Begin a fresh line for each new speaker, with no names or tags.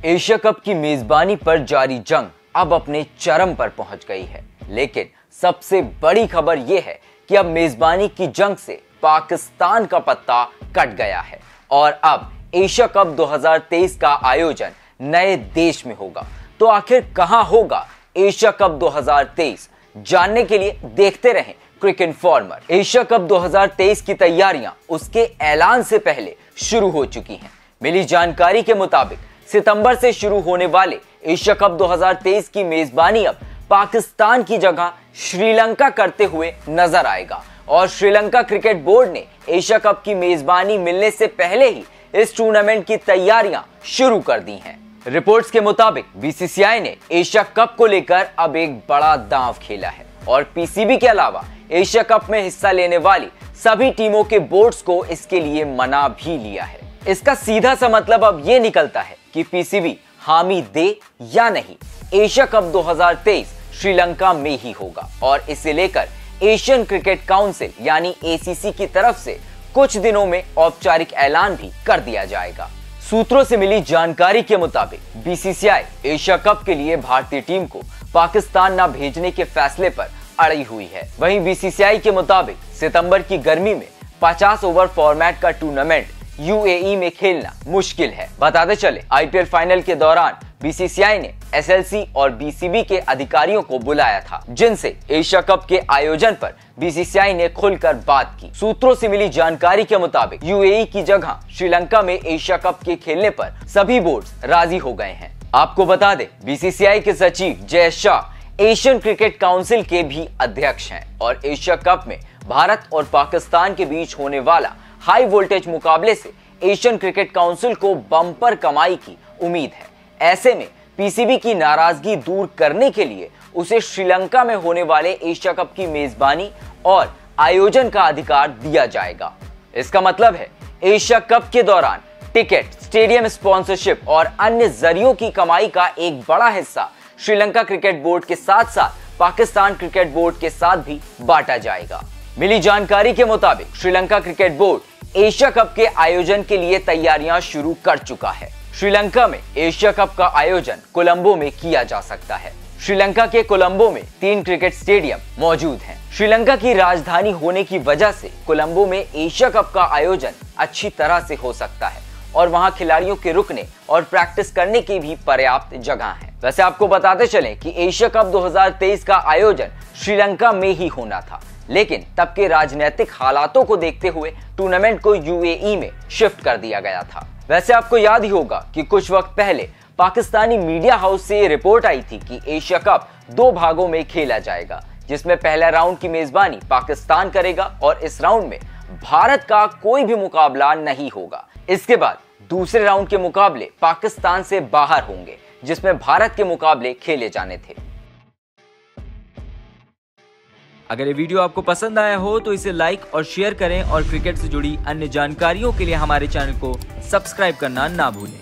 Asia cup की मेजबानी पर जारी जंग अब अपने चरम पर पहुंच गई है, लेकिन सबसे बड़ी खबर यह है कि अब मेजबानी की जंग से पाकिस्तान का पत्ता कट गया है और अब एशिया कप 2023 का आयोजन नए देश में होगा। तो आखिर कहां होगा एशिया कप 2023? जानने के लिए देखते रहें क्रिक इन्फॉर्मर। एशिया कप 2023 की तैयारियां उसके ऐलान से पहले शुरू हो चुकी हैं। मिली जानकारी के मुताबिक सितंबर से शुरू होने वाले एशिया कप 2023 की मेजबानी अब पाकिस्तान की जगह श्रीलंका करते हुए नजर आएगा और श्रीलंका क्रिकेट बोर्ड ने एशिया कप की मेजबानी मिलने से पहले ही इस टूर्नामेंट की तैयारियां शुरू कर दी हैं। रिपोर्ट्स के मुताबिक बीसीसीआई ने एशिया कप को लेकर अब एक बड़ा दांव खेला है और पीसीबी के अलावा एशिया कप में हिस्सा लेने वाली सभी टीमों के बोर्ड्स को इसके लिए मना भी लिया है। इसका सीधा सा मतलब अब ये निकलता है कि पीसीबी हामी दे या नहीं, एशिया कप 2023 श्रीलंका में ही होगा और इसे लेकर एशियन क्रिकेट काउंसिल यानी एसीसी की तरफ से कुछ दिनों में औपचारिक ऐलान भी कर दिया जाएगा। सूत्रों से मिली जानकारी के मुताबिक बीसीसीआई एशिया कप के लिए भारतीय टीम को पाकिस्तान न भेजने के फैसले पर अड़ी हुई है। वहीं बीसीसीआई के मुताबिक सितंबर की गर्मी में 50 ओवर फॉर्मेट का टूर्नामेंट यूएई में खेलना मुश्किल है। बताते चले आईपीएल फाइनल के दौरान बीसीसीआई ने एसएलसी और बीसीबी के अधिकारियों को बुलाया था, जिनसे एशिया कप के आयोजन पर बीसीसीआई ने खुलकर बात की। सूत्रों से मिली जानकारी के मुताबिक यूएई की जगह श्रीलंका में एशिया कप के खेलने पर सभी बोर्ड्स राजी हो गए हैं। आपको बता दें, बीसीसीआई के सचिव Jay Shah Asian cricket council के भी अध्यक्ष हैं और एशिया कप में भारत और पाकिस्तान के बीच होने वाला हाई वोल्टेज मुकाबले से एशियन क्रिकेट काउंसिल को बम्पर कमाई की उम्मीद है। ऐसे में पीसीबी की नाराजगी दूर करने के लिए उसे श्रीलंका में होने वाले एशिया कप की मेजबानी और आयोजन का अधिकार दिया जाएगा। इसका मतलब है एशिया कप के दौरान टिकट, स्टेडियम स्पॉन्सरशिप और अन्य जरियों की कमाई का एक बड़ा हिस्सा श्रीलंका क्रिकेट बोर्ड के साथ साथ पाकिस्तान क्रिकेट बोर्ड के साथ भी बांटा जाएगा। मिली जानकारी के मुताबिक Sri Lanka cricket board Asia cup के आयोजन के लिए तैयारियां शुरू कर चुका है। श्रीलंका में एशिया कप का आयोजन कोलंबो में किया जा सकता है। श्रीलंका के कोलंबो में 3 क्रिकेट स्टेडियम मौजूद हैं। श्रीलंका की राजधानी होने की वजह से कोलंबो में एशिया कप का आयोजन अच्छी तरह से हो सकता है और वहां खिलाड़ियों के रुकने और प्रैक्टिस करने की भी पर्याप्त जगह है। वैसे आपको बताते चलें कि एशिया कप 2023 का आयोजन श्रीलंका में ही होना था, लेकिन तब के राजनीतिक हालातों को देखते हुए टूर्नामेंट को यूएई में शिफ्ट कर दिया गया था। वैसे आपको याद ही होगा कि कुछ वक्त पहले पाकिस्तानी मीडिया हाउस से रिपोर्ट आई थी कि एशिया कप 2 भागों में खेला जाएगा, जिसमें पहला राउंड की मेजबानी पाकिस्तान करेगा और इस राउंड में भारत का कोई भी मुकाबला नहीं होगा। इसके बाद दूसरे राउंड के मुकाबले पाकिस्तान से बाहर होंगे, जिसमें भारत के मुकाबले खेले जाने थे।
अगर ये वीडियो आपको पसंद आया हो तो इसे लाइक और शेयर करें और क्रिकेट से जुड़ी अन्य जानकारियों के लिए हमारे चैनल को सब्सक्राइब करना ना भूलें।